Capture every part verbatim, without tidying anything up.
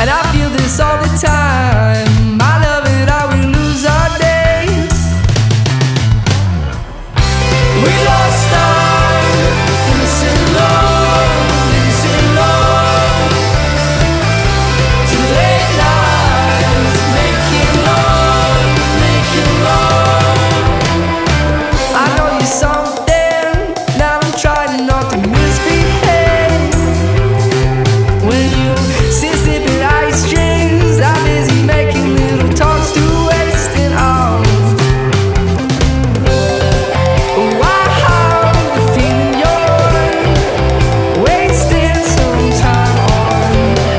and I feel this all the time. I love it how we lose our days. We lost our innocent love, innocent love, to late nights making love, making love. I know you're something, now I'm trying not to misbehave. When you sit sipping ice strings, I'm busy making little talks to waste it all. Wow, the feeling you're wasting some time on.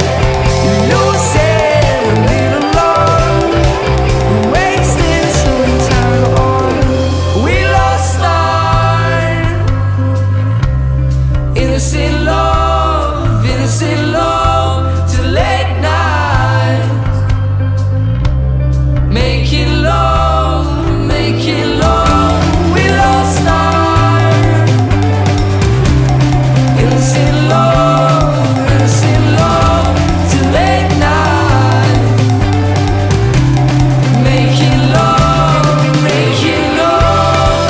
Losing a little love, wasting some time on. We lost our innocent love, innocent love, to late night making love, making love. We lost our innocent love, innocent love, to late night making love, making love.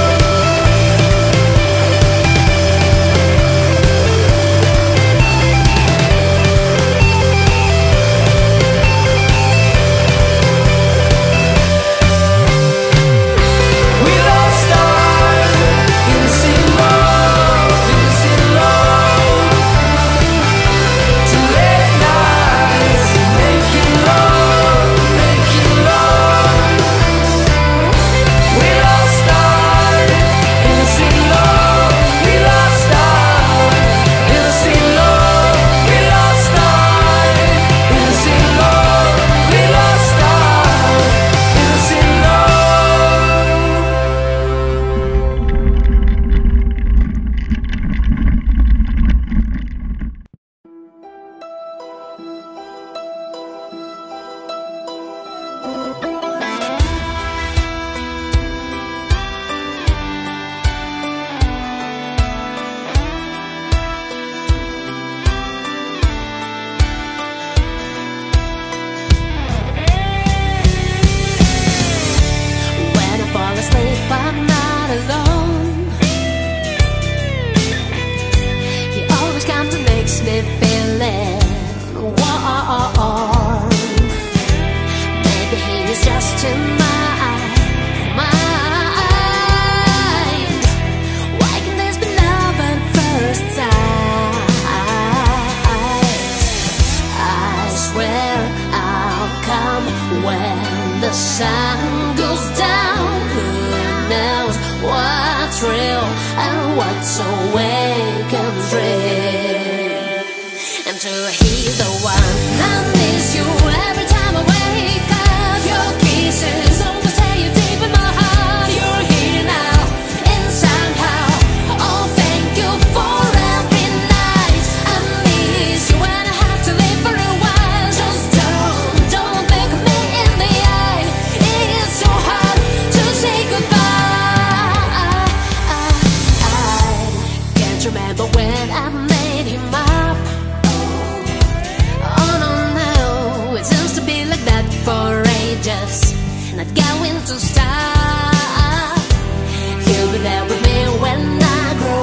We lost our innocent love, innocent love, to late nights making love, making love. We lost our innocent love, we lost our innocent love, we lost our innocent love, we lost our innocent love. When I fall asleep, I'm not alone. He always comes and makes me feel it warm. Maybe he is just in my mind. Why can this be love at first sight? I swear I'll come when the sun goes down. Who knows what's real and what's awake and dream? And true, he's the one. I miss you every time I wake up. Your kisses always stay deep in my heart. You're here now, and somehow, oh, thank you for every night. I miss you when I have to leave for a while. Just don't, don't look me in the eye. It's so hard to say goodbye. Can't you remember when I made him up? Oh no, no, it seems to be like that for ages. Not going to stop. He'll be there with me when I grow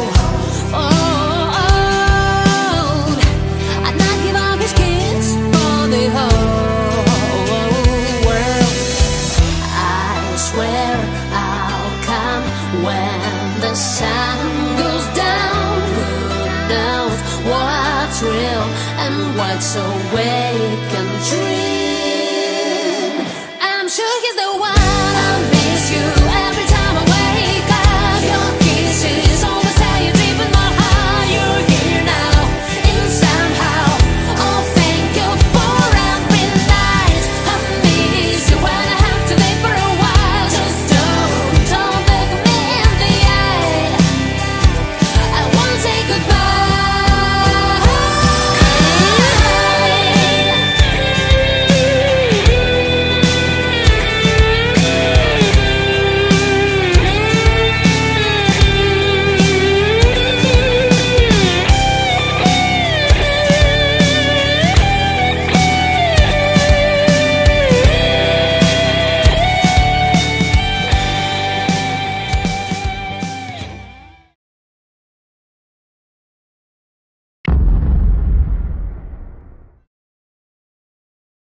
old. I'd not give up his kiss for the whole world. I swear I'll come when the sun goes down. Who knows what's real and what's away